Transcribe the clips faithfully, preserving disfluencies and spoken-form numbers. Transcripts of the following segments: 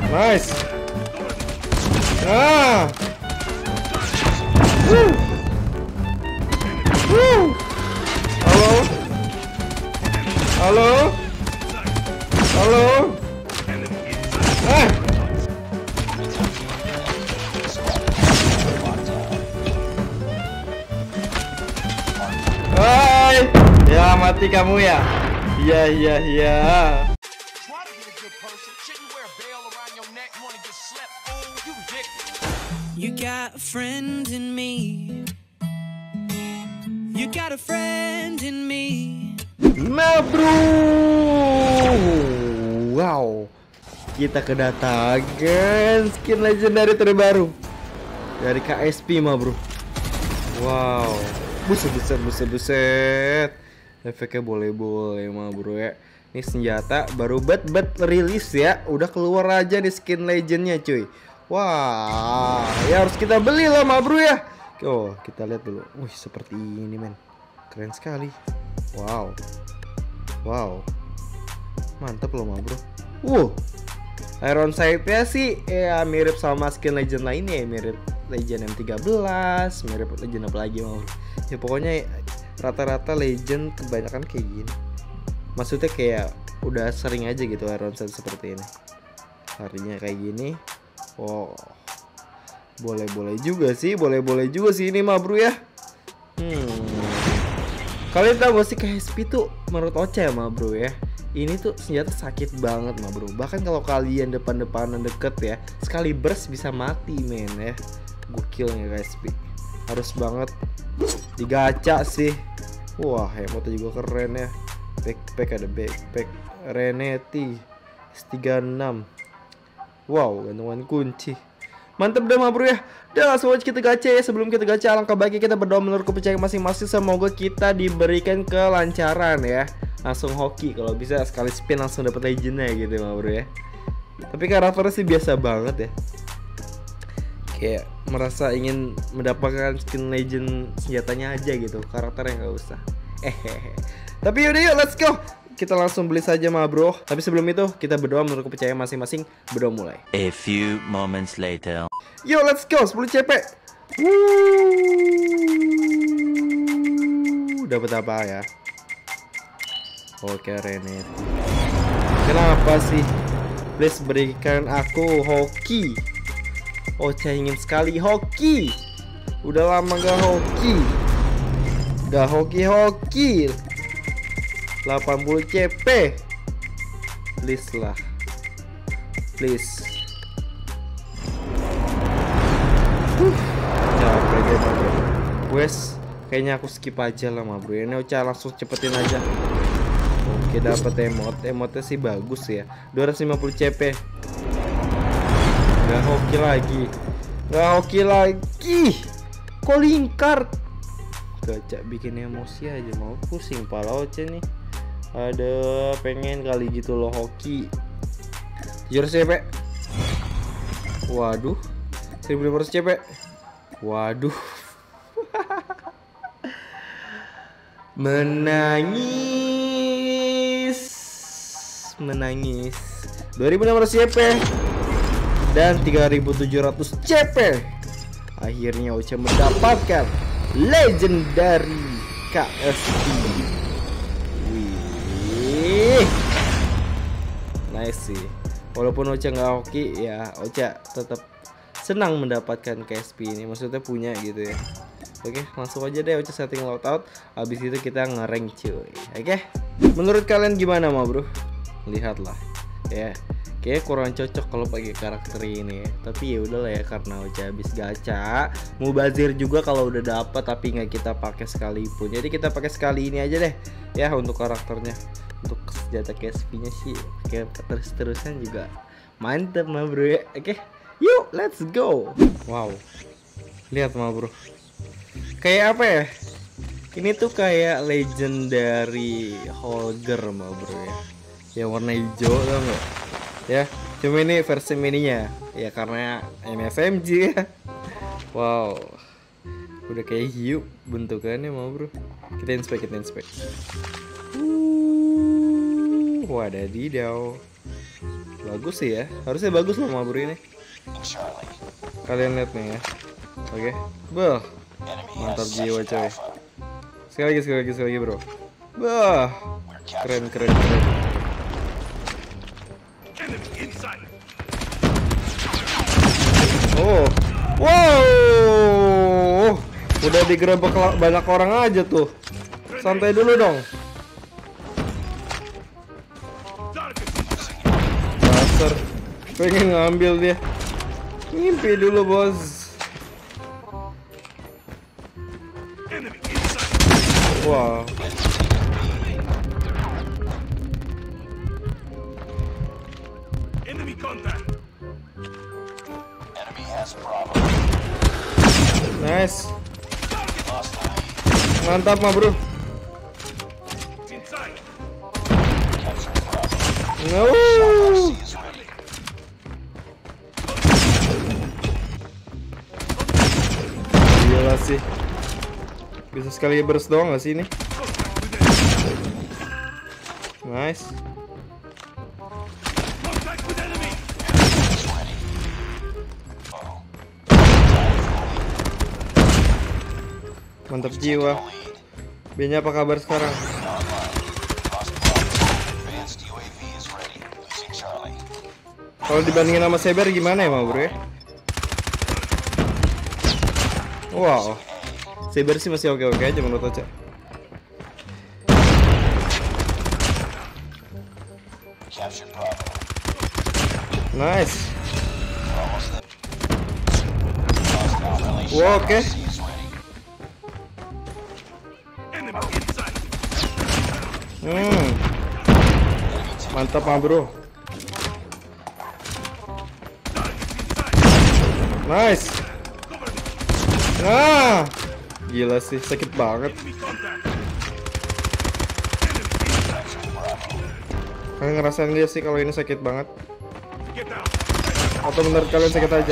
Nice. Ah. Woo. Woo. Halo. Halo. Halo. Eh. Hai. Ya mati kamu ya. Iya iya iya. You got a friend in me. You got a friend in me. Nah bro, wow, kita kedatangan skin legendary terbaru dari K S P mah bro. Wow, buset buset buset buset, efeknya boleh-boleh mah bro ya. Ini senjata baru bet bet rilis ya, udah keluar aja di skin legendnya cuy. Wah, ya harus kita beli lah mah bro ya. Oh, kita lihat dulu. Wih, seperti ini men, keren sekali. Wow, wow, mantep loh mah bro. Uh, Iron Sight-nya sih ya mirip sama skin legend lainnya ya, mirip legend M tiga belas, mirip legend apa lagi mah bro. Ya pokoknya rata-rata legend kebanyakan kayak gini. Maksudnya kayak udah sering aja gitu Iron Sight seperti ini. Harinya kayak gini. Wow, boleh-boleh juga sih, boleh-boleh juga sih ini mah bro ya. Hmm. Kalian tahu gak sih K S P tuh menurut Ocha ya mah bro ya, ini tuh senjata sakit banget mah bro. Bahkan kalau kalian depan-depanan deket ya, sekali burst bisa mati men ya. Gokilnya K S P, harus banget digacha sih. Wah, emotnya juga keren ya. Backpack, ada backpack Reneti S tiga enam. Wow, gantungan kunci. Mantep dah mah bro ya. Udah langsung aja kita gacha ya. Sebelum kita gacha, alangkah baiknya kita berdoa menurut kepercayaan masing-masing. Semoga kita diberikan kelancaran ya. Langsung hoki, kalau bisa sekali spin langsung dapat legendnya gitu mah bro ya. Tapi karakternya sih biasa banget ya. Kayak merasa ingin mendapatkan skin legend senjatanya aja gitu, karakternya nggak usah. Hehehe. Tapi yaudah yuk, let's go. Kita langsung beli saja mah bro. Tapi sebelum itu kita berdoa menurut kepercayaan masing-masing. Berdoa mulai. A few moments later. Yo, let's go, sepuluh C P. Wuh, dapat apa ya? Oke, Reneti. Kenapa sih? Please berikan aku hoki. Ocha ingin sekali hoki. Udah lama gak hoki. Gak hoki-hoki. delapan puluh C P. Please lah. Please. Uh, capek deh bro. Wes, kayaknya aku skip aja lah mah bro. Ini Ocha langsung cepetin aja. Oke, dapat emot. Emotnya sih bagus ya. dua ratus lima puluh C P. Gak hoki lagi. Gak hoki lagi. Calling card. Gacha bikin emosi aja, mau pusing pala Ocha nih. Ada pengen kali gitu loh hoki. tujuh ratus C P. Waduh, seribu lima ratus C P. Waduh. Menangis. Menangis. dua ribu enam ratus C P dan tiga ribu tujuh ratus C P. Akhirnya Ocha mendapatkan legendary K S P. Wih, nice sih. Walaupun Ocha nggak hoki ya, Ocha tetap senang mendapatkan K S P ini. Maksudnya punya gitu ya. Oke, langsung aja deh Ocha setting loadout. Habis itu kita ngerank cuy. Oke, menurut kalian gimana mah bro? Lihatlah ya. Kayak kurang cocok kalau pakai karakter ini ya. Tapi ya udahlah ya, karena Ocha habis gacha. Mubazir juga kalau udah dapat tapi nggak kita pakai sekalipun. Jadi kita pakai sekali ini aja deh ya untuk karakternya. Untuk senjata K S P nya sih kayak terus-terusan juga mantep mah bro ya. Oke, yuk let's go. Wow, lihat mah bro, kayak apa ya, ini tuh kayak legendary Holger mah bro ya, yang warna hijau tau nggak ya. Cuma ini versi mininya ya, karena ini S M G ya. Wow, udah kayak hiu bentukannya mah bro. Kita inspect, kita inspect. Uh, wadadidaw. Bagus sih ya, harusnya bagus loh ma bro ini. Kalian lihat nih ya. Oke, bah, mantap jiwa coy. Sekali lagi, sekali lagi, sekali lagi bro. Bah, keren, keren, keren. Oh, wow, udah digerebek banyak orang aja tuh. Santai dulu dong. Dasar, pengen ngambil dia. Ngimpi dulu bos. Wow. Nice. Mantap mah bro. No. Gila sih. Bisa sekali burst doang gak sih ini? Nice. Mantap jiwa. B-nya apa kabar sekarang? Kalau dibandingin sama Saber gimana ya, bro ya? Wow. Saber sih masih oke-oke aja menurut Ocha. Nice. Wow, oke. Okay. Hmm. Mantap mah bro. Nice. Nah, gila sih, sakit banget. Kalian ngerasain dia sih kalau ini sakit banget? Atau menurut kalian sakit aja?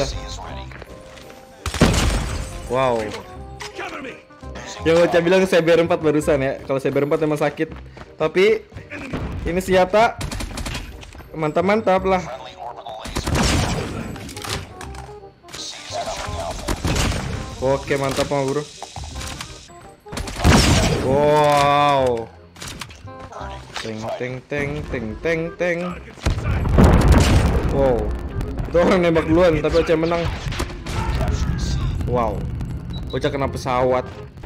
Wow. Yang Ocha bilang C B R empat barusan ya. Kalau C B R empat emang sakit. Tapi ini senjata mantap-mantap lah. Oke, mantap mah bro. Wow. Teng teng teng teng teng teng. Wow. Itu orang nembak duluan tapi Ocha menang. Wow. Ocha kena pesawat.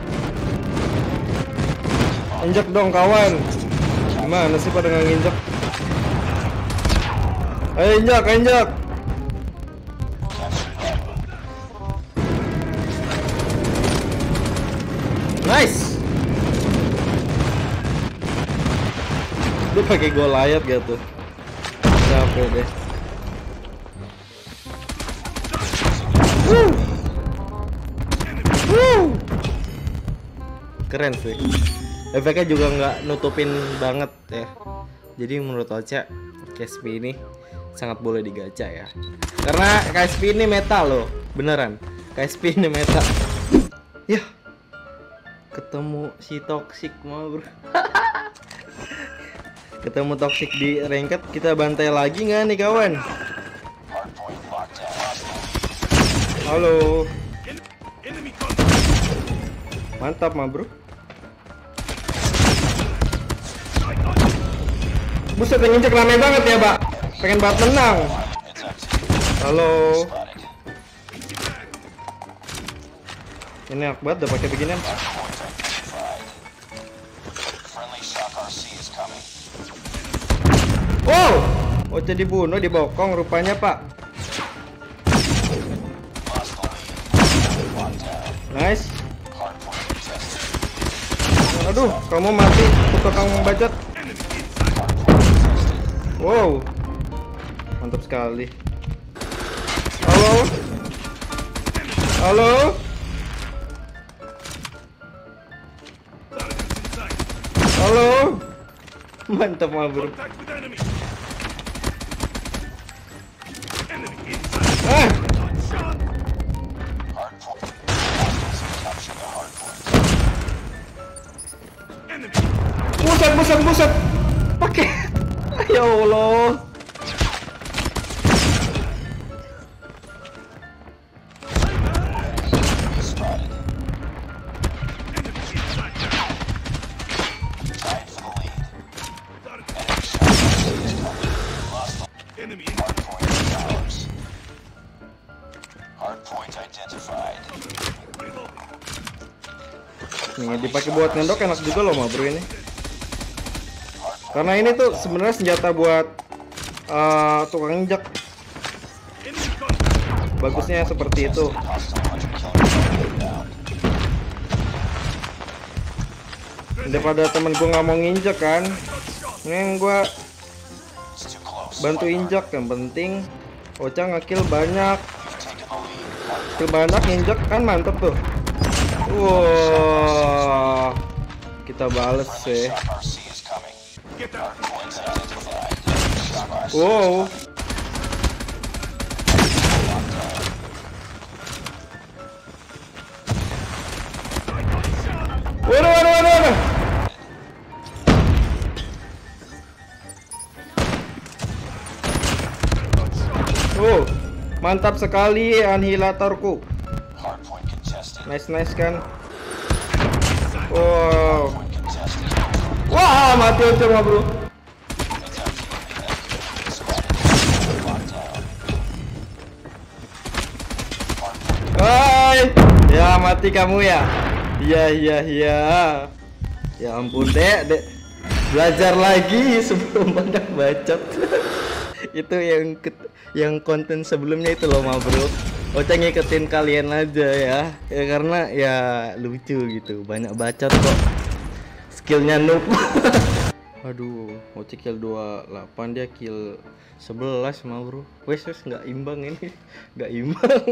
Injek dong kawan. Gimana sih pada nggak nginjek? Ayo injak, injak. Nice. Dia pakai Goliath gitu. Capek deh. Woo. Woo. Keren sih. Efeknya juga nggak nutupin banget ya. Jadi menurut Ocha K S P ini sangat boleh digacha ya. Karena K S P ini meta loh, beneran. K S P ini meta. Yah. Ketemu si toxic mah bro. Ketemu toxic di ranked, kita bantai lagi nggak nih kawan? Halo. Mantap mah bro. Buset, yang injek rame banget ya Pak. Pengen banget menang. Halo. Ini enak banget udah pakai beginian. Wow, Ocha dibunuh, dibokong rupanya Pak. Nice. Aduh, kamu mati, tukang bacot. Wow, mantap sekali. Halo, halo. Halo, mantap mah bro. Ah. Buset, buset, buset. Pakai. Ya Allah. Nih dipakai buat ngendok enak juga loh ma bro ini. Karena ini tuh sebenarnya senjata buat uh, tukang injak. Bagusnya seperti itu. Daripada temen gue nggak mau nginjek kan, ini gue bantu injak. Yang penting Ocha ngekill banyak, kill banyak injek kan mantep tuh. Wow, kita bales sih. Wow. Waduh, waduh, waduh, waduh. Oh, mantap sekali annihilatorku. Nice, nice kan. Wow. Wah, mati Ocha mah bro. Hai, ya mati kamu ya. Iya, iya, iya. Ya ampun dek, dek. Belajar lagi sebelum banyak bacot. Itu yang yang konten sebelumnya itu loh ma bro. Ocha ngikutin kalian aja ya, ya karena ya lucu gitu, banyak bacot kok, skillnya noob. Aduh, Ocha kill dua puluh delapan, dia kill sebelas ma bro. Wes wes nggak imbang ini, nggak imbang.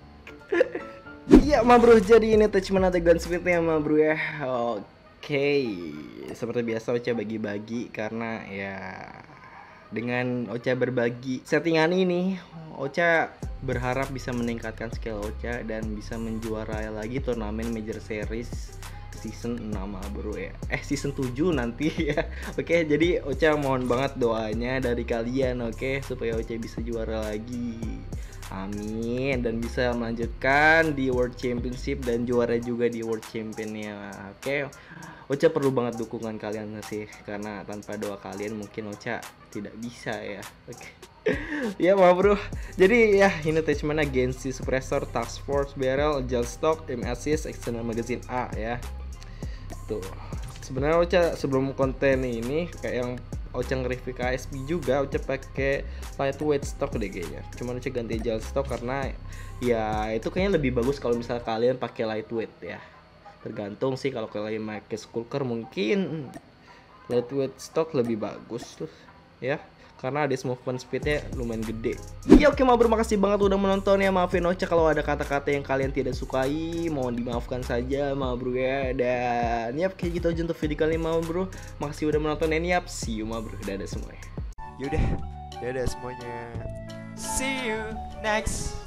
Iya ma bro, jadi ini attachment atau gun speednya ma bro ya. Oke, seperti biasa Ocha bagi-bagi karena ya dengan Ocha berbagi settingan ini, Ocha berharap bisa meningkatkan skill Ocha dan bisa menjuarai lagi turnamen Major Series season enam bro ya. Eh season tujuh nanti ya. Oke, jadi Ocha mohon banget doanya dari kalian, oke, supaya Ocha bisa juara lagi. Amin, dan bisa melanjutkan di World Championship dan juara juga di World Championnya. Oke, Ocha perlu banget dukungan kalian sih, karena tanpa doa kalian mungkin Ocha tidak bisa ya. Oke. Ya ma bro, jadi ya ini attachmentnya Gensi Suppressor, Task Force Barrel, Gel Stock, M Assist, External Magazine A ya. Tuh, sebenarnya Ocha sebelum konten ini kayak yang Ocha nge-review K S P juga, Ocha pakai lightweight stock deh kayaknya. Cuman Ocha ganti gel stock karena ya itu kayaknya lebih bagus kalau misalnya kalian pakai lightweight ya. Tergantung sih, kalau kalian pakai skulker mungkin lightweight stock lebih bagus tuh ya, karena ada movement speednya lumayan gede. Iya oke ma bro, makasih banget udah menonton ya. Maafin Ocha kalau ada kata-kata yang kalian tidak sukai, mohon dimaafkan saja ma bro ya. Dan yap, kayak gitu aja untuk video kali ini ma bro. Makasih udah menonton dan yap, see you ma bro. Dadah semuanya. Yaudah, dadah semuanya. See you next